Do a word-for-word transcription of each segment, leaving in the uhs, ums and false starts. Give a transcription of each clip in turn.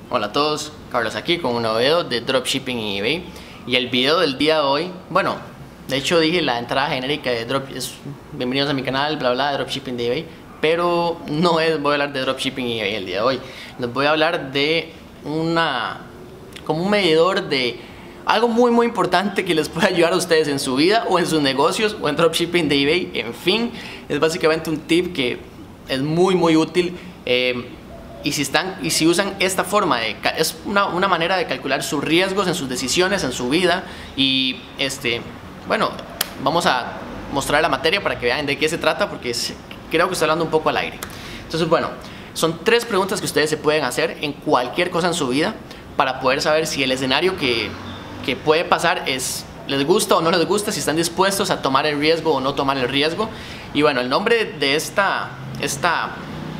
Hola a todos, Carlos aquí con un nuevo video de Dropshipping en eBay. Y el video del día de hoy, bueno, de hecho dije la entrada genérica de Drop, es, bienvenidos a mi canal, bla bla, de Dropshipping de eBay. Pero no es, voy a hablar de Dropshipping en eBay el día de hoy. Les voy a hablar de una, como un medidor de algo muy muy importante que les puede ayudar a ustedes en su vida o en sus negocios o en Dropshipping de eBay. En fin, es básicamente un tip que es muy muy útil. Eh, Y si, están, y si usan esta forma, de, es una, una manera de calcular sus riesgos en sus decisiones, en su vida. Y este, bueno, vamos a mostrar la materia para que vean de qué se trata, porque es, creo que estoy hablando un poco al aire. Entonces, bueno, son tres preguntas que ustedes se pueden hacer en cualquier cosa en su vida para poder saber si el escenario que, que puede pasar es, les gusta o no les gusta, si están dispuestos a tomar el riesgo o no tomar el riesgo. Y bueno, el nombre de esta... esta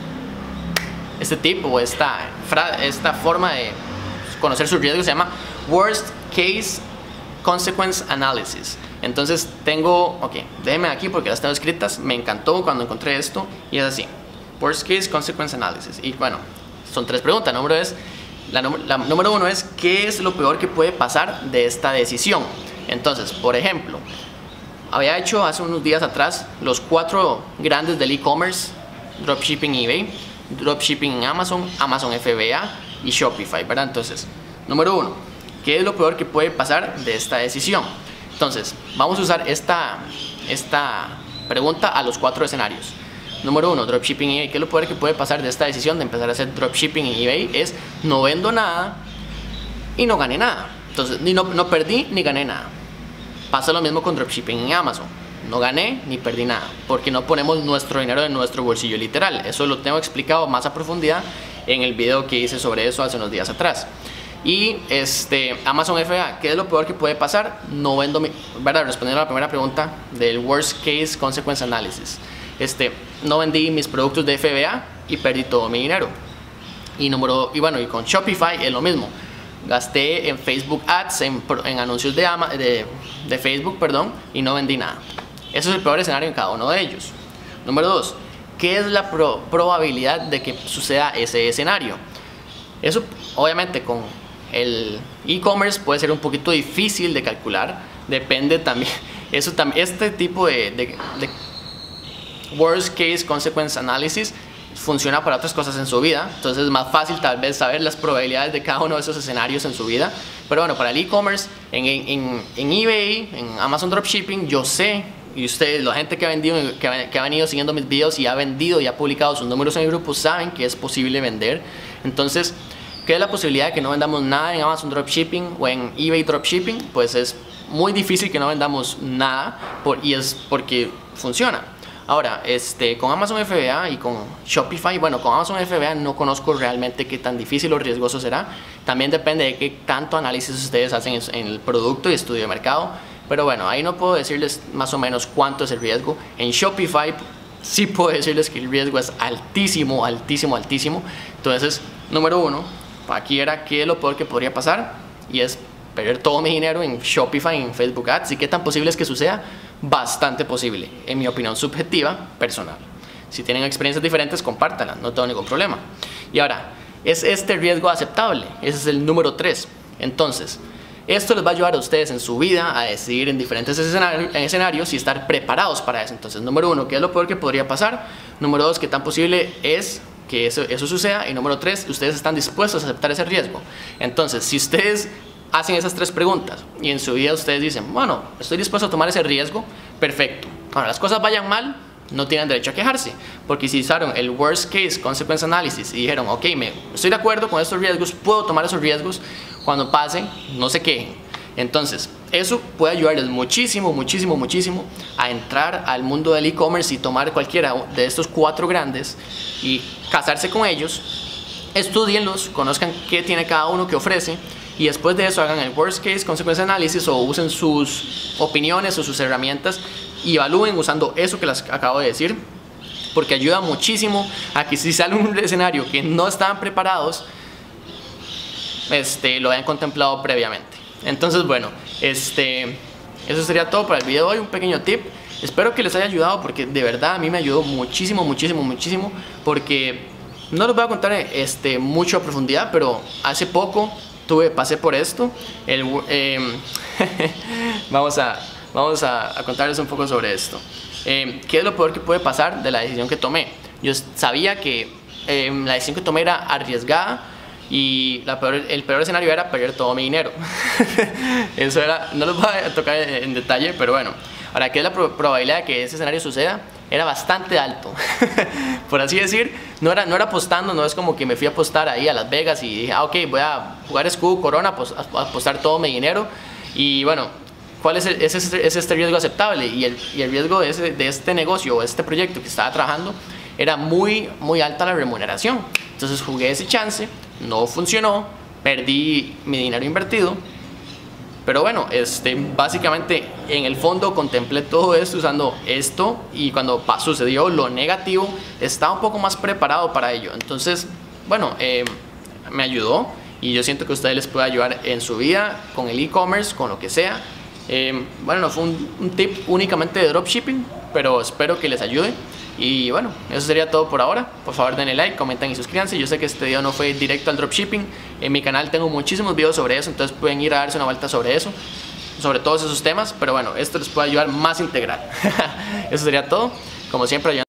Este tipo o esta, esta forma de conocer sus riesgos se llama Worst Case Consequence Analysis. Entonces tengo, ok, déjenme aquí porque las tengo escritas. Me encantó cuando encontré esto y es así: Worst Case Consequence Analysis. Y bueno, son tres preguntas. Número, es, la, la número uno es: ¿qué es lo peor que puede pasar de esta decisión? Entonces, por ejemplo, había hecho hace unos días atrás los cuatro grandes del e-commerce, Dropshipping eBay, Dropshipping en Amazon, Amazon F B A y Shopify, ¿verdad? Entonces, número uno, ¿qué es lo peor que puede pasar de esta decisión? Entonces, vamos a usar esta, esta pregunta a los cuatro escenarios. Número uno, Dropshipping en eBay. ¿Qué es lo peor que puede pasar de esta decisión de empezar a hacer Dropshipping en eBay? Es: no vendo nada y no gané nada. Entonces, ni no, no perdí ni gané nada. Pasa lo mismo con Dropshipping en Amazon. No gané ni perdí nada, porque no ponemos nuestro dinero en nuestro bolsillo literal. Eso lo tengo explicado más a profundidad en el video que hice sobre eso hace unos días atrás. Y este, Amazon F B A, ¿qué es lo peor que puede pasar? No vendo mi, ¿verdad? Respondiendo a la primera pregunta del Worst Case Consequence Analysis. Este, no vendí mis productos de F B A y perdí todo mi dinero. Y, número, y bueno, y con Shopify es lo mismo. Gasté en Facebook Ads, en, en anuncios de, Ama, de, de Facebook, perdón, y no vendí nada. Eso es el peor escenario en cada uno de ellos. Número dos, ¿qué es la pro probabilidad de que suceda ese escenario? Eso obviamente con el e-commerce puede ser un poquito difícil de calcular. Depende también, eso también, este tipo de, de, de Worst Case Consequence Analysis funciona para otras cosas en su vida. Entonces es más fácil tal vez saber las probabilidades de cada uno de esos escenarios en su vida. Pero bueno, para el e-commerce, en, en, en eBay, en Amazon Dropshipping, yo sé, y ustedes, la gente que ha, vendido, que, ha, que ha venido siguiendo mis videos y ha vendido y ha publicado sus números en el grupo, saben que es posible vender. Entonces, ¿qué es la posibilidad de que no vendamos nada en Amazon Dropshipping o en eBay Dropshipping? Pues es muy difícil que no vendamos nada, por, y es porque funciona. Ahora, este, con Amazon F B A y con Shopify, bueno, con Amazon F B A no conozco realmente qué tan difícil o riesgoso será. También depende de qué tanto análisis ustedes hacen en, en el producto y estudio de mercado. Pero bueno, ahí no puedo decirles más o menos cuánto es el riesgo. En Shopify sí puedo decirles que el riesgo es altísimo, altísimo, altísimo. Entonces, número uno, aquí era qué es lo peor que podría pasar. Y es perder todo mi dinero en Shopify, en Facebook Ads. ¿Y qué tan posible es que suceda? Bastante posible, en mi opinión subjetiva, personal. Si tienen experiencias diferentes, compártanlas, no tengo ningún problema. Y ahora, ¿es este riesgo aceptable? Ese es el número tres. Entonces, esto les va a ayudar a ustedes en su vida a decidir en diferentes escenarios, en escenarios y estar preparados para eso. Entonces, número uno, ¿qué es lo peor que podría pasar? Número dos, ¿qué tan posible es que eso, eso suceda? Y número tres, ¿ustedes están dispuestos a aceptar ese riesgo? Entonces, si ustedes hacen esas tres preguntas y en su vida ustedes dicen: bueno, estoy dispuesto a tomar ese riesgo, perfecto. Ahora, las cosas vayan mal, no tienen derecho a quejarse, porque si usaron el Worst Case Consequence Analysis y dijeron: ok, me, estoy de acuerdo con estos riesgos, puedo tomar esos riesgos, cuando pasen, no se quejen. Entonces, eso puede ayudarles muchísimo, muchísimo, muchísimo a entrar al mundo del e-commerce y tomar cualquiera de estos cuatro grandes y casarse con ellos. Estudienlos, conozcan qué tiene cada uno que ofrece, y después de eso hagan el Worst Case Consequence Analysis o usen sus opiniones o sus herramientas y evalúen usando eso que les acabo de decir, porque ayuda muchísimo a que si sale un escenario que no estaban preparados, este, lo hayan contemplado previamente. Entonces, bueno, este, eso sería todo para el video de hoy, un pequeño tip. Espero que les haya ayudado, porque de verdad a mí me ayudó muchísimo, muchísimo, muchísimo, porque no les voy a contar este, mucho a profundidad, pero hace poco tuve, pasé por esto. El, eh, vamos a, vamos a, a contarles un poco sobre esto. Eh, ¿Qué es lo peor que puede pasar de la decisión que tomé? Yo sabía que eh, la decisión que tomé era arriesgada y la peor, el peor escenario era perder todo mi dinero. Eso era, no les voy a tocar en, en detalle, pero bueno. Ahora, ¿qué es la pro probabilidad de que ese escenario suceda? Era bastante alto. Por así decir, no era, no era apostando, no es como que me fui a apostar ahí a Las Vegas y dije, ah, ok, voy a jugar Scoob, Corona, pues a apostar todo mi dinero. Y bueno, ¿cuál es, el, es, este, es este riesgo aceptable? Y el, y el riesgo de, ese, de este negocio o este proyecto que estaba trabajando era muy, muy alta la remuneración. Entonces jugué ese chance, no funcionó, perdí mi dinero invertido. Pero bueno, este, básicamente en el fondo contemplé todo esto usando esto y cuando sucedió lo negativo estaba un poco más preparado para ello. Entonces, bueno, eh, me ayudó y yo siento que a ustedes les puede ayudar en su vida, con el e-commerce, con lo que sea. Eh, bueno, no fue un, un tip únicamente de dropshipping, pero espero que les ayude. Y bueno, eso sería todo por ahora. Por favor denle like, comenten y suscríbanse. Yo sé que este video no fue directo al dropshipping. En mi canal tengo muchísimos videos sobre eso, entonces pueden ir a darse una vuelta sobre eso, sobre todos esos temas. Pero bueno, esto les puede ayudar más integral. Eso sería todo. Como siempre,